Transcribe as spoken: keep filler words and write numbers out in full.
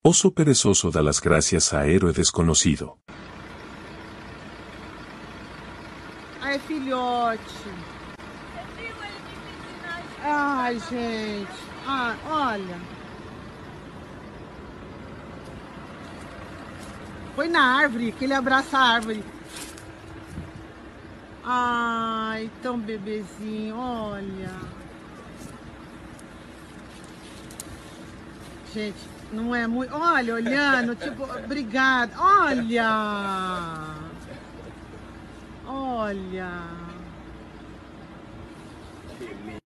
Oso perezoso da las gracias a héroe desconocido. Ai, filhote. Você viu ele me ensinar? Ai, gente. Ah, olha. Foi na árvore, que ele abraça a árvore. Ai, tão bebezinho, olha. Gente, não é muito... Olha, olhando, tipo, obrigada. Olha. Olha.